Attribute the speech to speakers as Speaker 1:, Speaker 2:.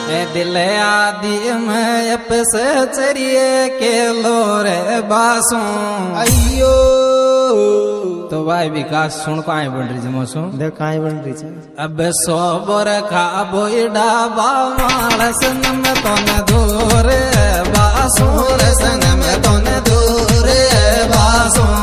Speaker 1: दिल आदि में अपस चरिए के लोरे बासों
Speaker 2: अयो
Speaker 1: तो भाई विकास सुन को आई बन रही जमोसो
Speaker 2: देख आई बन रही है
Speaker 1: अब सोबर खा बोइडा बामाल संग में तो न दूर बासों संग में तो न दूर बासों